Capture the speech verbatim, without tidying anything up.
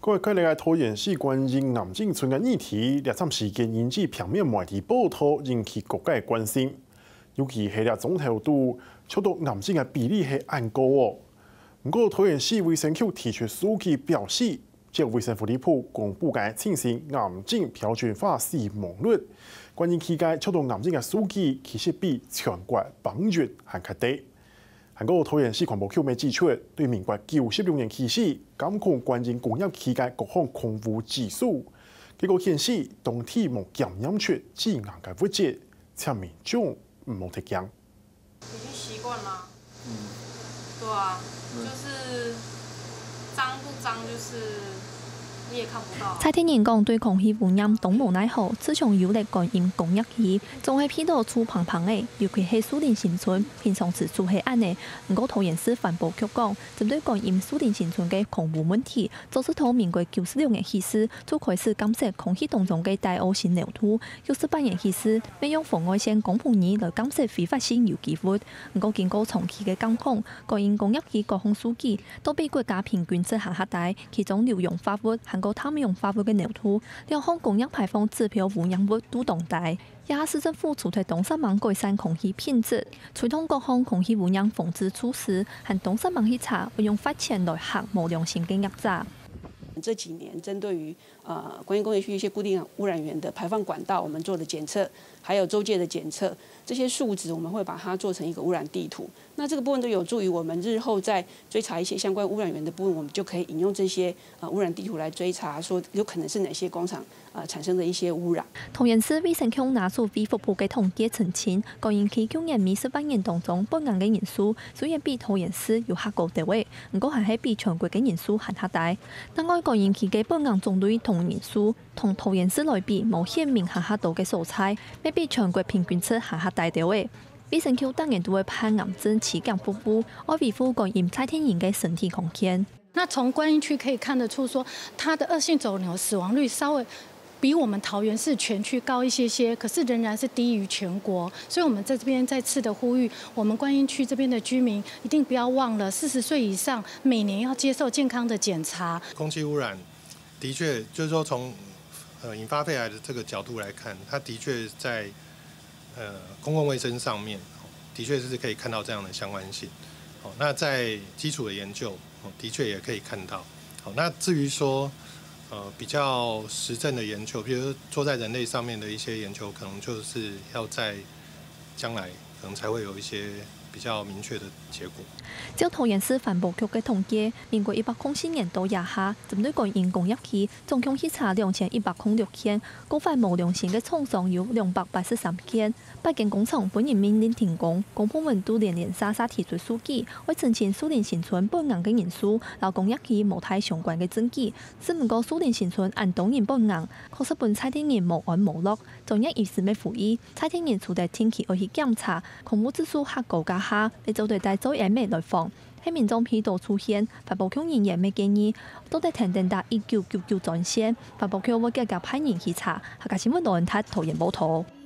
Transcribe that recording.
各位各类拖延是关于南靖村的议题，两场时间引起平面媒体报道，引起各界关心。尤其系了总头度，超到南靖的比例是按高哦。不过拖延市卫生局提出书记表示，即卫生福利部公布嘅进行南靖标准化死亡率，关于期间超到南靖嘅数据，其实比全国平均还较低。 韩国桃园市环保局未指出，对民国九十六年起始监控关于工业期间各项空污指数，结果显示，当体无检验出致癌嘅物质，请民众唔好贴姜。 已经习惯了。嗯。对啊，嗯、就是脏不脏，就是你也看不到。 蔡天燕讲对空气污染都无奈何，自从有了感应工业期，总系批到粗胖胖的，尤其是苏林新村，平常时做系安尼。不过桃园市环保局讲，针对感应苏林新村嘅空污问题，早是从民国九十六年起始就开始监测空气当中嘅大恶性流土，九十八年起始，要用红外线光谱仪来监测非法性有机物。不过经过长期嘅监控，感应工业期各项数据都比国家平均值下下大，其中硫氧化物和个碳氧化物嘅流土，两项工业排放指标污染物都同大。也市政府除推东山网改善空气品质，推动各项空气污染防治措施，和东山网去查，会用发钱来吓无良心嘅业者。 这几年针对于呃工业工业区一些固定污染源的排放管道，我们做的检测，还有周界的检测，这些数值我们会把它做成一个污染地图。那这个部分都有助于我们日后在追查一些相关污染源的部分，我们就可以引用这些呃污染地图来追查，说有可能是哪些工厂呃产生的一些污染。 桃园市卫生局拿出卫福部嘅统计澄清，感应期去年米十八年当中报案嘅人数虽然比桃园市有下高地位，不过还系比全国嘅人数还较大。但我感应期嘅报案种类同人数同桃园市来比，无显明下下度嘅素材，要比全国平均值下下大地位。卫生局当然都会派癌症起降服务，来维护感应蔡天燕嘅身体空间。 那从观音区可以看得出，说它的恶性肿瘤死亡率稍微比我们桃园市全区高一些些，可是仍然是低于全国。所以，我们在这边再次的呼吁，我们观音区这边的居民一定不要忘了，四十岁以上每年要接受健康的检查。 空气污染的确就是说从呃引发肺癌的这个角度来看，它的确在呃公共卫生上面，的确是可以看到这样的相关性。好，那在基础的研究，的确也可以看到。好，那至于说呃比较实证的研究，比如说做在人类上面的一些研究，可能就是要在将来可能才会有一些比较明确的结果。 照桃园市环保局嘅统计，民国一百零四年度以下，针对感应工业期，总共去查两千一百零六件，高犯无良性嘅厂商有两百八十三件。八间工厂本人命令停工，公部门都连连沙沙提出数据，为澄清苏林新村报案嘅人数，劳工业期无太相关嘅证据。只不过苏林新村按当年报案，确实本蔡天燕无安无落，专业医师要辅以。蔡天燕除了天气而去检查，空污指数下高加下，你就对带走 M 来防。喺民众批度出现，环保局人员未建议，都得停定打一九九九专线。环保局会继续派人去查，客家新闻台桃园报道。